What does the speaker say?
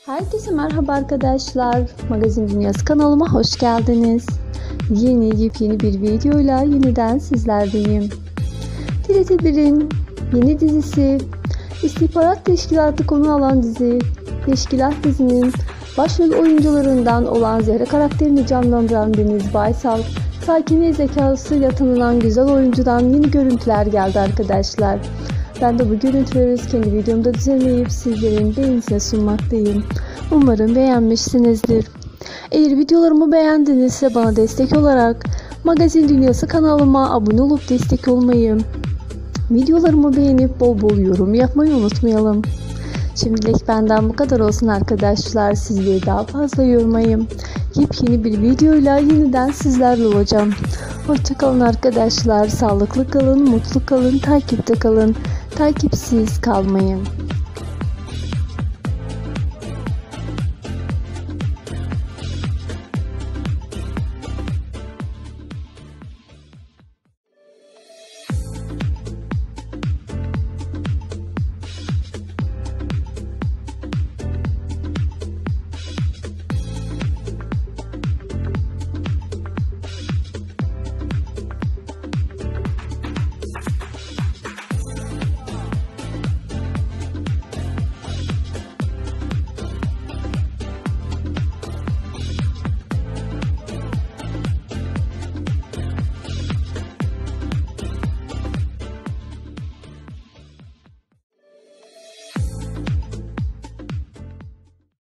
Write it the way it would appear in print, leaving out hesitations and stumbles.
Herkese merhaba arkadaşlar. Magazin Dünyası kanalıma hoş geldiniz. Yepyeni bir videoyla yeniden sizlerdeyim. TRT1'in yeni dizisi İstihbarat Teşkilatı konu alan dizi. Teşkilat dizinin başrol oyuncularından olan Zehra karakterini canlandıran Deniz Baysal, sakin zekasıyla tanınan güzel oyuncudan yeni görüntüler geldi arkadaşlar. Ben de bu görüntüleri kendi videomda düzenleyip sizlerin beğenisine sunmaktayım. Umarım beğenmişsinizdir. Eğer videolarımı beğendinizse bana destek olarak Magazin Dünyası kanalıma abone olup destek olmayı, videolarımı beğenip bol bol yorum yapmayı unutmayalım. Şimdilik benden bu kadar olsun arkadaşlar. Sizleri daha fazla yormayayım. Yepyeni bir videoyla yeniden sizlerle olacağım. Hoşçakalın arkadaşlar. Sağlıklı kalın, mutlu kalın, takipte kalın. Takipsiz kalmayın.